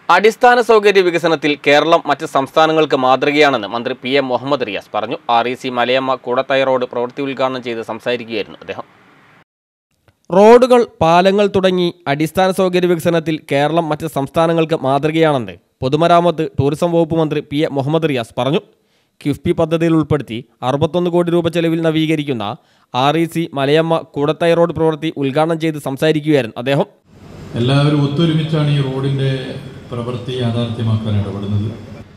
അടിസ്ഥാന സൗകര്യ വികസനത്തിൽ കേരളം മറ്റ് സംസ്ഥാനങ്ങൾക്ക് മാതൃകയാണെന്ന് മന്ത്രി PM മുഹമ്മദ് റിയാസ് പറഞ്ഞു. REC മലയമ്മ കൂടത്തായി റോഡ് പ്രവൃത്തി ഉദ്ഘാടനം ചെയ്ത് സംസാരിക്കുകയായിരുന്നു അദ്ദേഹം. റോഡുകൾ, പാലങ്ങൾ തുടങ്ങി അടിസ്ഥാന സൗകര്യ വികസനത്തിൽ കേരളം മറ്റ് സംസ്ഥാനങ്ങൾക്ക് മാതൃകയാണെന്ന് പൊതുമരാമത്ത് ടൂറിസം വകുപ്പ് മന്ത്രി PM മുഹമ്മദ് റിയാസ് പറഞ്ഞു. കിഫ്ബി പദ്ധതിയിൽ ഉൾപ്പെടുത്തി 61 കോടി രൂപ ചെലവിൽ നവീകരിക്കുന്ന REC മലയമ്മ കൂടത്തായി റോഡ് പ്രവൃത്തി ഉദ്ഘാടനം ചെയ്ത് സംസാരിക്കുകയായിരുന്നു അദ്ദേഹം. എല്ലാവരും ഒത്തൊരുമിച്ചാണ് ഈ റോഡിന്റെ പ്രവൃത്തി യാഥാർത്ഥ്യമാക്കാൻ ഇടപെടുന്നത്.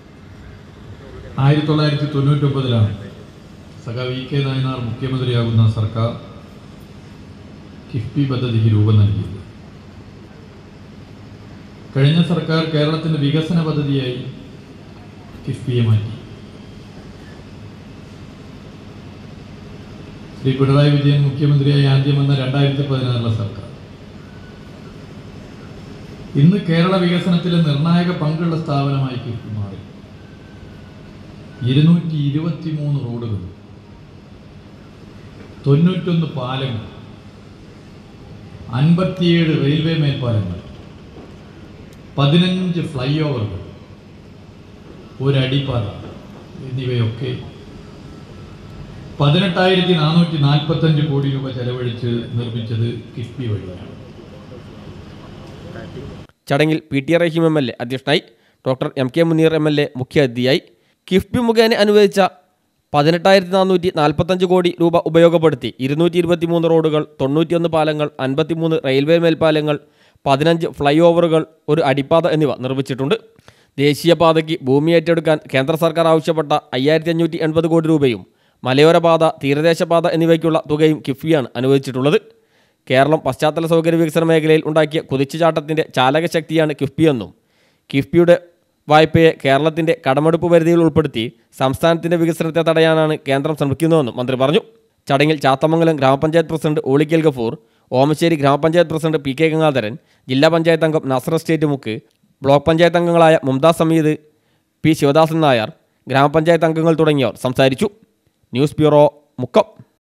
1999 സഖാവ് VK നായനാർ മുഖ്യമന്ത്രിയാകുന്ന സർക്കാർ കിഫ്ബി പദ്ധതിക്ക് രൂപം നൽകിയത്. കഴിഞ്ഞ സർക്കാർ കേരളത്തിന്റെ വികസന പദ്ധതിയായി കിഫ്ബിയെ മാറ്റി. ശ്രീ പിണറായി വിജയൻ മുഖ്യമന്ത്രിയായി ആദ്യം വന്ന 2016 സർക്കാർ ഇന്ന് കേരള വികസനത്തിലെ നിർണായക പങ്കുള്ള സ്ഥാപനമായി കിഫ്ബി മാറി. 223 റോഡുകൾ, 91 പാലങ്ങൾ, 57 റെയിൽവേ മേൽപ്പാലങ്ങൾ, 15 ഫ്ലൈ ഓവറുകൾ, ഒരു അടിപ്പാത എന്നിവയൊക്കെ 18,445 കോടി രൂപ ചെലവഴിച്ച് നിർമ്മിച്ചത് കിഫ്ബി വഴിയാണ്. ചടങ്ങിൽ PT റഹീം MLA അധ്യക്ഷനായി. ഡോക്ടർ MK മുനീർ MLA മുഖ്യാതിഥിയായി. കിഫ്ബി മുഖേന അനുവദിച്ച 18,445 കോടി രൂപ ഉപയോഗപ്പെടുത്തി 223 റോഡുകൾ, 91 പാലങ്ങൾ, 53 റെയിൽവേ മേൽപ്പാലങ്ങൾ, 15 ഫ്ലൈ ഓവറുകൾ, ഒരു അടിപ്പാത എന്നിവ നിർമ്മിച്ചിട്ടുണ്ട്. ദേശീയപാതയ്ക്ക് ഭൂമി ഏറ്റെടുക്കാൻ കേന്ദ്ര സർക്കാർ ആവശ്യപ്പെട്ട 5,580 കോടി രൂപയും മലയോരപാത, തീരദേശപാത എന്നിവയ്ക്കുള്ള തുകയും കിഫ്ബിയാണ് അനുവദിച്ചിട്ടുള്ളത്. കേരളം പശ്ചാത്തല സൗകര്യ വികസന മേഖലയിൽ ഉണ്ടാക്കിയ കുതിച്ചുചാട്ടത്തിൻ്റെ ചാലകശക്തിയാണ് കിഫ്ബിയെന്നും കിഫ്ബിയുടെ വായ്പയെ കേരളത്തിൻ്റെ കടമെടുപ്പ് പരിധിയിൽ ഉൾപ്പെടുത്തി സംസ്ഥാനത്തിൻ്റെ വികസനത്തെ തടയാനാണ് കേന്ദ്രം ശ്രമിക്കുന്നതെന്നും മന്ത്രി പറഞ്ഞു. ചടങ്ങിൽ ചാത്തമംഗലം ഗ്രാമപഞ്ചായത്ത് പ്രസിഡന്റ് ഓളിക്കൽ ഗഫൂർ, ഓമശ്ശേരി ഗ്രാമപഞ്ചായത്ത് പ്രസിഡന്റ് PK ഗംഗാധരൻ, ജില്ലാ പഞ്ചായത്ത് അംഗം നസർ എസ്റ്റേറ്റ് മുക്ക്, ബ്ലോക്ക് പഞ്ചായത്ത് അംഗങ്ങളായ മുംതാസ് സമീദ്, P ശിവദാസൻ നായർ, ഗ്രാമപഞ്ചായത്ത് അംഗങ്ങൾ തുടങ്ങിയവർ സംസാരിച്ചു. News bureau, Mukkam.